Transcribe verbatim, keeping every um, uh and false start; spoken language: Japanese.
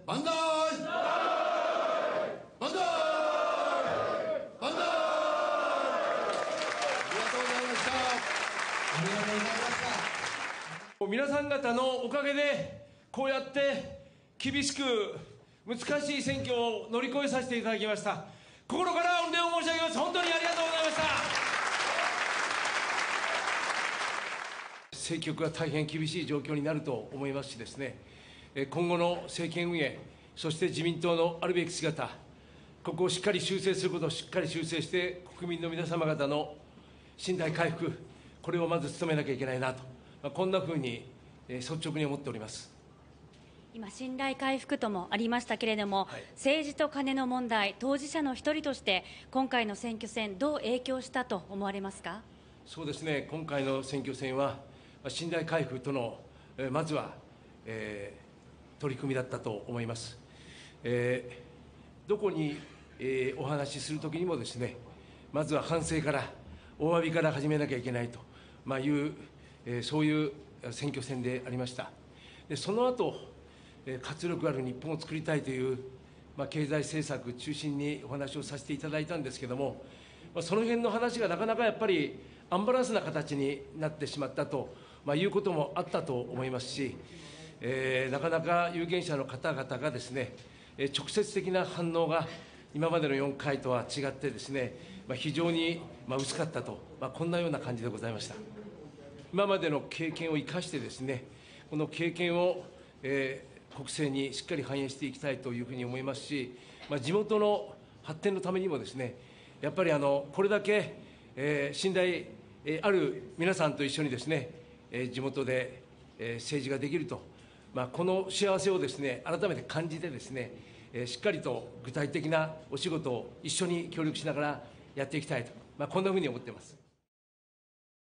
万歳。万歳。万歳。ありがとうございました。 ありがとうございました。 皆さん方のおかげでこうやって厳しく難しい選挙を乗り越えさせていただきました。心から御礼を申し上げます。本当にありがとうございました。政局が大変厳しい状況になると思いますしですね、今後の政権運営、そして自民党のあるべき姿、ここをしっかり修正することをしっかり修正して、国民の皆様方の信頼回復、これをまず努めなきゃいけないなと、こんなふうに率直に思っております。 今、信頼回復ともありましたけれども、はい、政治とカネの問題、当事者の一人として、今回の選挙戦、どう影響したと思われますか。 そうですね、今回の選挙戦は、信頼回復との、まずは、えー、取り組みだったと思います。えー、どこに、えー、お話しするときにもですね、まずは反省から、お詫びから始めなきゃいけないと、まあ、いう、えー、そういう選挙戦でありました。でその後活力ある日本を作りたいという、まあ、経済政策中心にお話をさせていただいたんですけれども、まあ、その辺の話がなかなかやっぱりアンバランスな形になってしまったと、まあ、いうこともあったと思いますし、えー、なかなか有権者の方々がですね、直接的な反応が今までのよんかいとは違ってですね、まあ、非常にまあ薄かったと、まあ、こんなような感じでございました。今までの経験を生かしてですね、この経験を、えー国政にしっかり反映していきたいというふうに思いますし、まあ、地元の発展のためにもですね、やっぱりあのこれだけ、えー、信頼、えー、ある皆さんと一緒にですね、えー、地元で、えー、政治ができると、まあ、この幸せをですね改めて感じてですね、えー、しっかりと具体的なお仕事を一緒に協力しながらやっていきたいと、まあ、こんなふうに思っています。